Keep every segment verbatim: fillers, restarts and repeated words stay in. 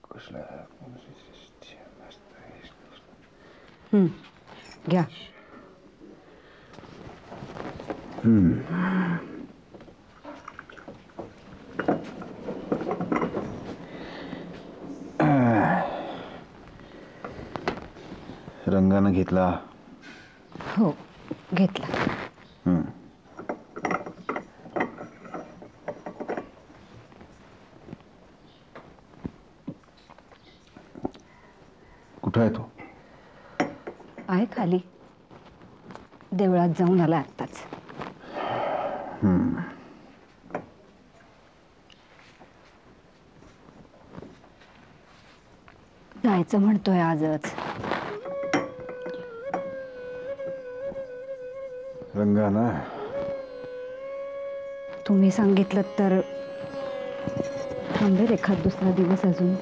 हम्म घ्या. हम्म रंगानं घेतला. हो घेतला. हम्म कुठं आहे तो? आहे खाली. देवळात जाऊन आला आत्ताच. हम्म जायचं म्हणतोय आजच. रंगाना तुम्ही सांगितलं तर थांबेल एखाद दुसरा दिवस अजून.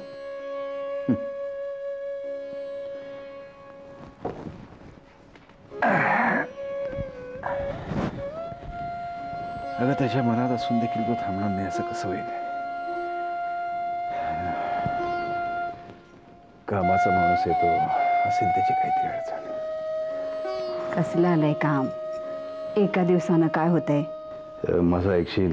अगं त्याच्या मनात असून देखील तो थांबणार नाही असं कसं होईल? कामाचा माणूस येतो, असेल त्याची काहीतरी अडचण. कसलं आलंय काम? एका दिवसानं काय होतंय? माझं ऐकशील?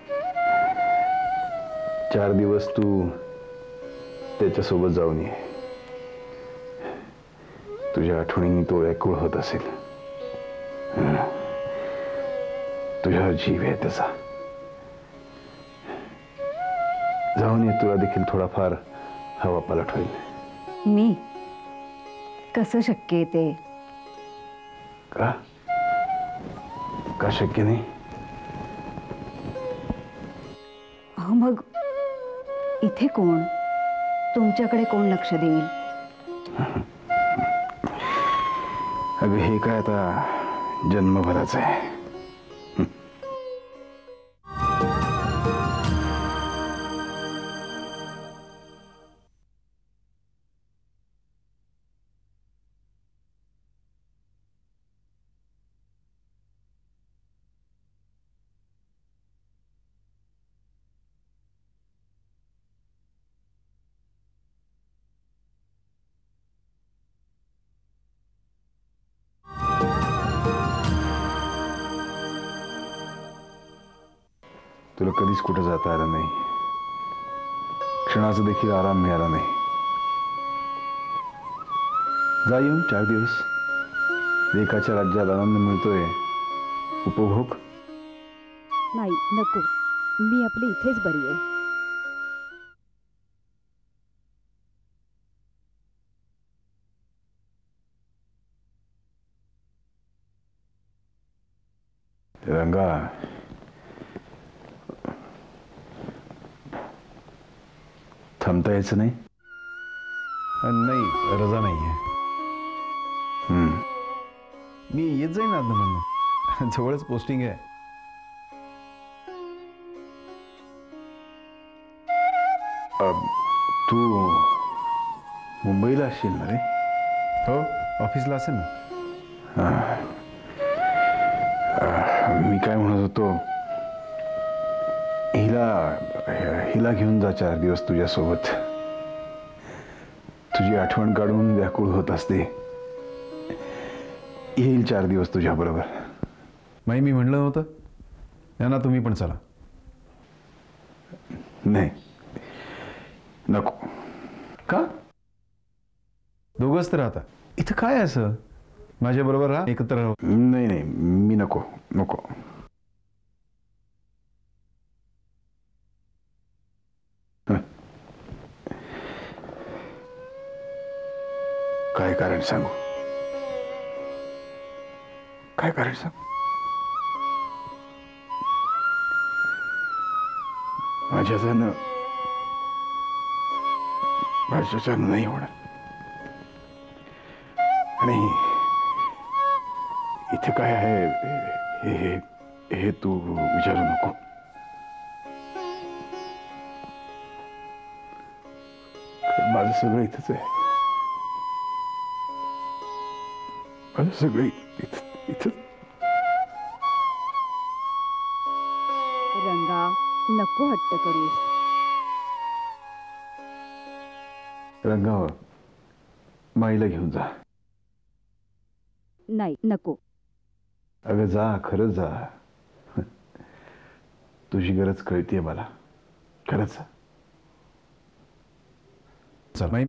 चार दिवस तू त्याच्यासोबत जाऊन ये. तुझ्या आठवणींनी तो व्याकुळ होत असेल. तुझ्यावर जीव आहे त्याचा. जाऊन ये, तुला देखील थोडाफार हवा पालट होईल. मी कसं शक्य आहे ते? का का शक्य नाही? अहो मग इथे कोण? तुमच्याकडे कोण लक्ष देईल? अगं हे काय आता जन्मभराचं आहे. तुला कधीच कुठे जाता आलं नाही. क्षणाचा देखील आराम मिळाला नाही. जा येऊन चार दिवस. लेकाच्या राज्यात आनंद मिळतोय, उपभोग. नाही नको, मी आपली इथेच बरी आहे. रंगा, थांबता यायचं नाही? नाही, रजा नाही आहे. हम्म मी येत जाईन ना म्हणून. जवळच पोस्टिंग आहे. तू मुंबईला असशील ना रे? हो, ऑफिसला असेल ना. मी काय म्हणत होतो, हिला हिला घेऊन जा चार दिवस तुझ्यासोबत. तुझी आठवण काढून व्याकुळ होत असते. येईल चार दिवस तुझ्या बरोबर. माई मी म्हणलं नव्हतं यांना तुम्ही पण चला. नाही नको. का? दोघंच तर राहता इथं. काय असं माझ्या बरोबर राहा, एकत्र राहू. नाही नाही, मी नको नको. काय कारण सांगू? काय कारण सांगू? माझ्याच्यानं माझ्याच्यानं नाही होणार. आणि इथे काय आहे हे हे हे तू विचारू नको. माझं सगळं इथंच आहे. माझं सगळं इथं इथं. रंगा नको हट्ट करूस. रंगावर माईला घेऊन जा. नाही नको. अगं जा, खरंच जा. तुझी गरज कळतीये मला, खरंच. चल माई.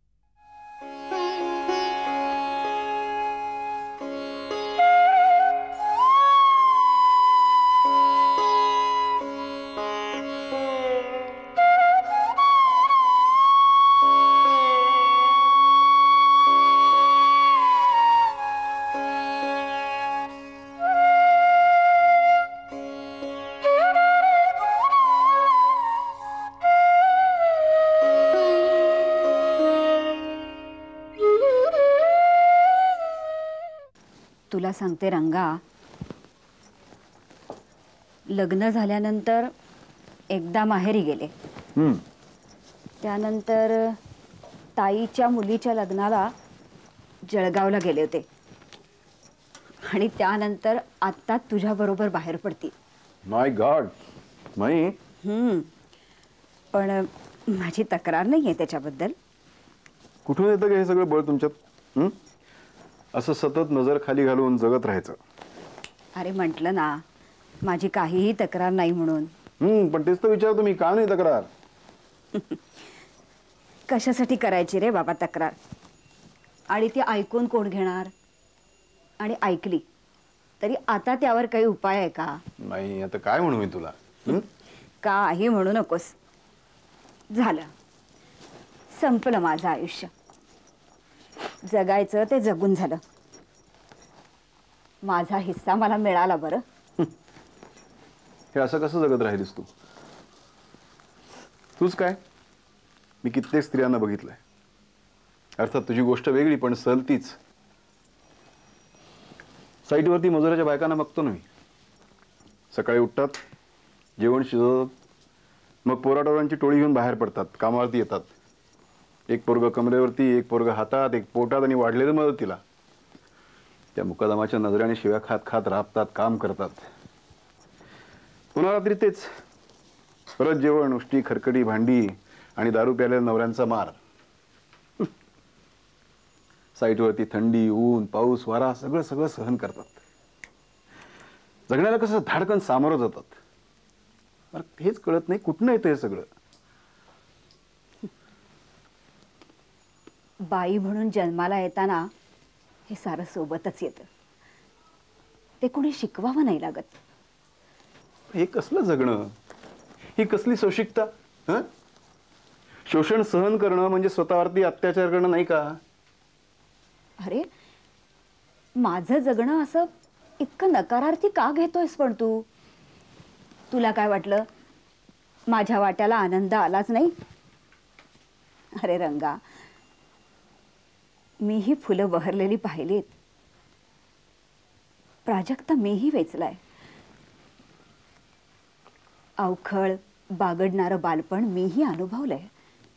तुला सांगते रंगा, लग्न झाल्यानंतर एकदा माहेरी गेले. त्यानंतर ताईच्या मुलीच्या लग्नाला जळगावला गेले होते आणि त्यानंतर आत्ता तुझ्या बरोबर बाहेर पडती. माय गॉड माई. हम्म पण माझी तक्रार नाहीये त्याच्याबद्दल. कुठून येतं का हे सगळं बळ तुमच्यात? असं सतत नजर खाली घालून जगत राहायचं. अरे म्हटलं ना, माझी काहीही तक्रार नाही म्हणून. हम्म पण तेच तर विचारतो मी, का नाही तक्रार? कशासाठी करायची रे बाबा तक्रार? आणि ती ऐकून कोण घेणार? आणि ऐकली तरी आता त्यावर काही उपाय आहे का? नाही, आता काय म्हणू मी तुला? काही म्हणू नकोस. झालं, संपलं माझं आयुष्य. जगायचं ते जगून झालं. माझा हिस्सा मला मिळाला. बरं, हे असं कसं जगत राहिलीस तू? तूच काय, मी कित्येक स्त्रियांना बघितलंय. अर्थात तुझी गोष्ट वेगळी, पण सल तीच. साईटवरती मजुराच्या बायकांना बघतो ना मी. सकाळी उठतात, जेवण शिजवतात, मग पोराटोरांची टोळी घेऊन बाहेर पडतात, कामावरती येतात. एक पोरग कमरेवरती, एक पोरग हातात, एक पोटात आणि वाढलेलं मदतीला. त्या मुकादमाच्या नजरेने शिव्या खात खात राबतात, काम करतात. पुन्हा रात्री तेच, परत जेवण, उष्टी, खरकटी भांडी आणि दारू प्यायलेल्या नवऱ्यांचा मार. साईटवरती थंडी, ऊन, पाऊस, वारा सगळं सगळं सहन करतात. जगण्याला कसं धाडकन सामोरं जातात. अरे हेच कळत नाही, कुठनं येतं हे सगळं? बाई म्हणून जन्माला येताना हे सारं सोबतच येतं. ते कोणी शिकवावं नाही लागत. हे कसलं जगणं? ही कसली सोशिकता? हं? शोषण सहन करणं म्हणजे स्वतःवरती अत्याचार करणं नाही का? अरे माझं जगणं असं इतकं नकारार्थी का घेतोयस पण तू? तुला काय वाटलं माझ्या वाट्याला आनंद आलाच नाही? अरे रंगा, मीही फुलं बहरलेली पाहिलीत. प्राजक्ता मीही वेचलाय. अवखळ बागडणारं बालपण मीही अनुभवलंय.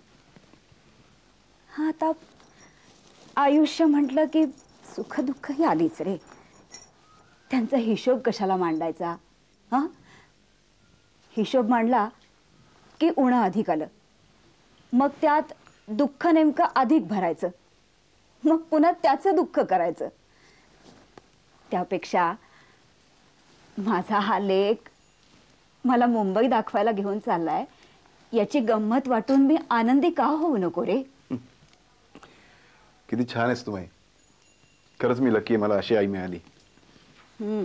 हा, आता आयुष्य म्हटलं की सुख दुःख ही आलीच रे. त्यांचा हिशोब कशाला मांडायचा? हा, हिशोब मांडला की उणं अधिक आलं, मग त्यात दुःख नेमकं अधिक भरायचं, मग पुन्हा त्याचं दुःख करायचं. त्यापेक्षा माझा हा लेक मला मुंबई दाखवायला घेऊन चाललाय, याची गंमत वाटून मी आनंदी का होऊ नको रे? किती छान आहेस तू माई. खरंच मी लकी आहे, मला अशी आई मिळाली. हम्म,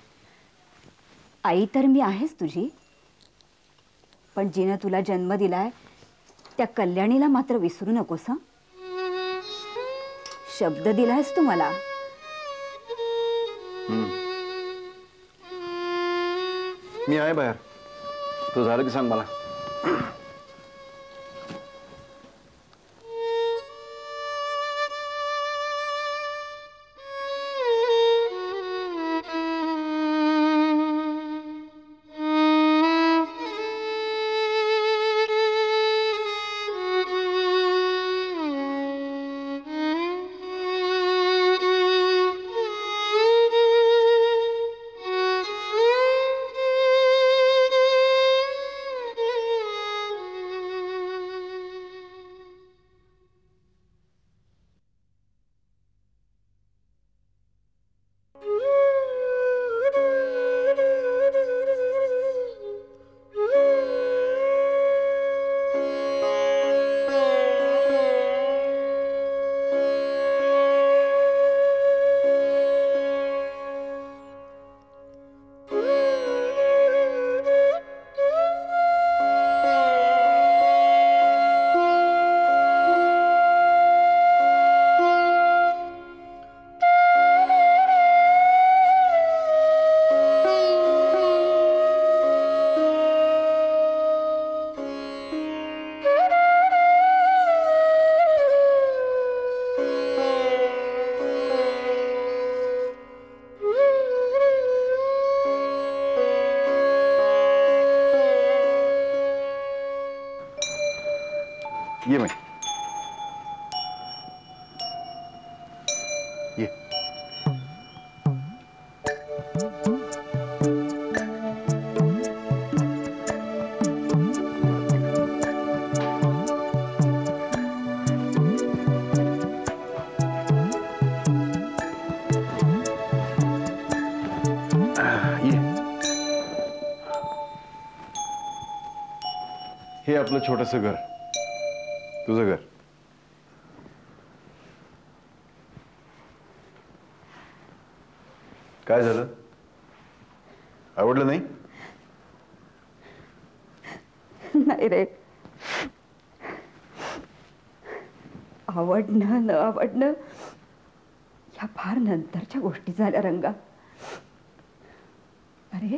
आई तर मी आहेच तुझी, पण जिनं तुला जन्म दिलाय त्या कल्याणीला मात्र विसरू नकोस. हं, शब्द दिलायस तू मला. मी आहे बाहेर, तो झालं की सांग मला. ये मैं ये हे आपलं छोटंसं घर, तुझं घर. काय झालं? आवडलं नाही? नाही रे, आवडणं न आवडणं या फार नंतरच्या गोष्टी झाल्या रंगा. अरे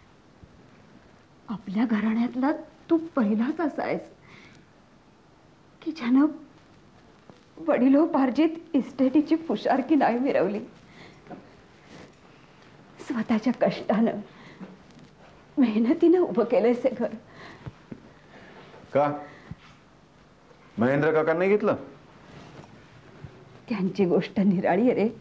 आपल्या घराण्यातला तू पहिलाच असायस की ज्यानं वडिलोपार्जित इस्टेटीची फुशारकी नाही मिरवली. स्वतःच्या कष्टानं मेहनतीनं उभं केलंयस हे घर. का महेंद्र काकांनी घेतलं? त्यांची गोष्ट निराळी आहे रे.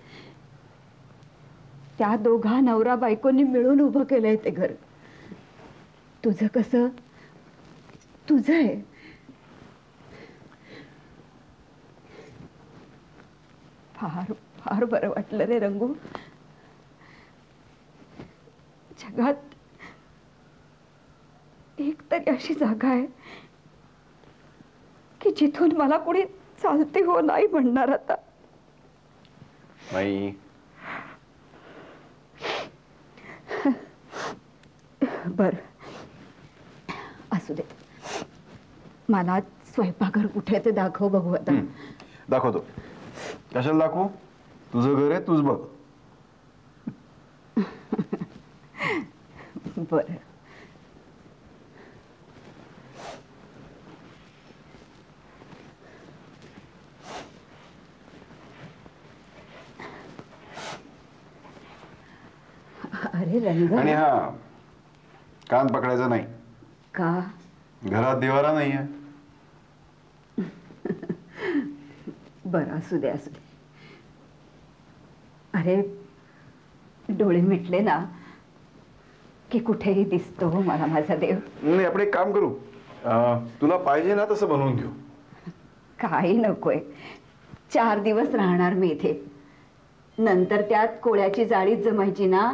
त्या दोघा नवरा बायकोंनी मिळून उभं केलंय ते घर. तुझं कसं तुझं आहे. फार फार बरं वाटलं रे रंगू. जगात एक तरी अशी जागा आहे की जिथून मला कोणी चालते हो नाही म्हणणार आता. नाही बर असू दे. मला स्वयंपाकघर कुठे ते दाखव बघू आता. दाखवतो. कशाला दाखवू? तुझं घर आहे, तूच बघ. बर अरे रंगा. आणि हा कान पकडायचा नाही. का? घरात देवारा नाही आहे. बरं असू दे असू दे. अरे डोळे मिटले ना की कुठेही दिसतो मला माझा देव. नाही आपण एक काम करू. अं, तुला पाहिजे ना तसं बनवून घेऊ. काही नकोय. चार दिवस राहणार मी इथे. नंतर त्यात कोळ्याची जाळीच जमायची ना.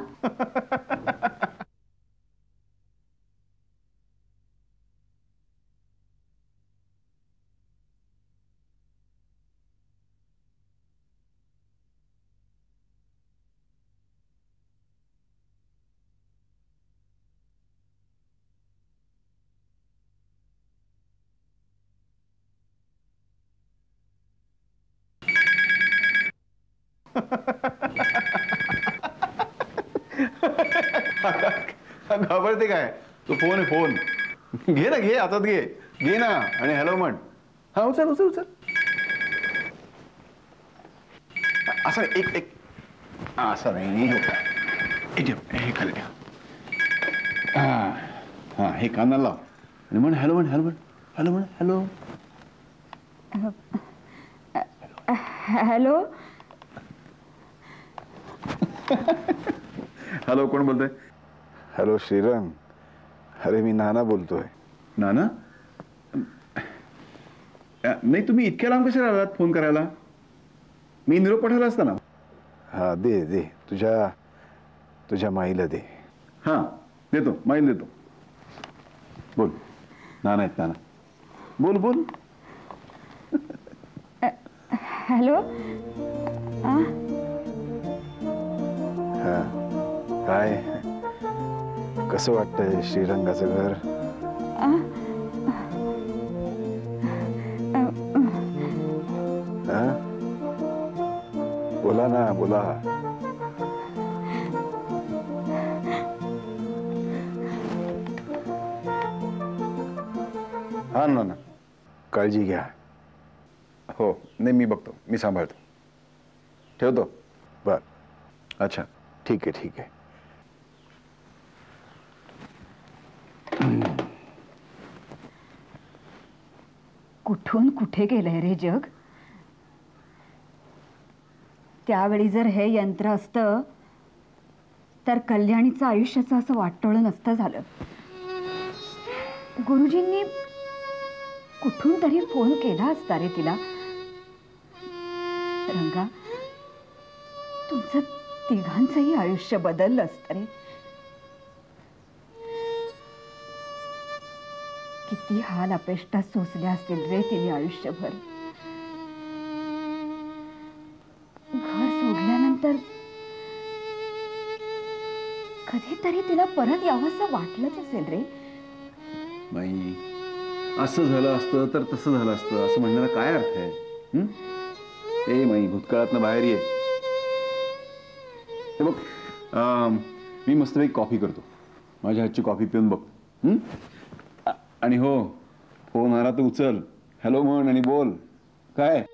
घाबरते काय? तो फोन आहे फोन. घे ना घे हातात घे. घे ना आणि हॅलो म्हण. हा उचल उचल उचल. असं एक एक असं नाही. हे खाली ठेव. हा हा हे कानाला लाव आणि म्हण हॅलो म्हण हॅलो म्हण हॅलो म्हण हॅलो हॅलो. हॅलो कोण बोलतोय? हॅलो श्रीरंग. अरे मी नाना बोलतोय. नाना? नाही तुम्ही इतक्या लांब कशाला आलात फोन करायला? मी निरोप पाठवला असता ना. हा दे दे तुझ्या तुझ्या माईला दे. हा देतो माईला देतो. बोल. नाना आहेत नाना. बोल बोल. हॅलो. हा काय कसं वाटतंय श्रीरंगाचं घर? हा बोला ना बोला. हा ना ना काळजी घ्या. हो नाही मी बघतो मी सांभाळतो. ठेवतो. बर अच्छा ठीक आहे ठीक आहे. कुठून कुठे गेलंय रे जग. त्यावेळी जर हे यंत्र असतं तर कल्याणीचं आयुष्याचं असं वाटोळं नसतं झालं. गुरुजींनी कुठून तरी फोन केला असता रे तिला. रंगा, तुमचं तिघांचंही आयुष्य बदललं असतं रे. किती हाल अपेष्टा सोसल्या असतील रे तिने आयुष्यभर. घर सोडल्यानंतर कधीतरी तिला परत यावंसं वाटलंच असेल रे. बाई, असं झालं असतं तर तसं झालं असतं असं म्हणण्याला काय अर्थ आहे? हं? ए माई, भूतकाळातनं बाहेर ये. हे बघ, अं, मी मस्तपैकी कॉफी करतो. माझ्या हातची कॉफी पिऊन बघ. हं? आणि हो, फोन आला तर उचल, हॅलो म्हण आणि बोल. काय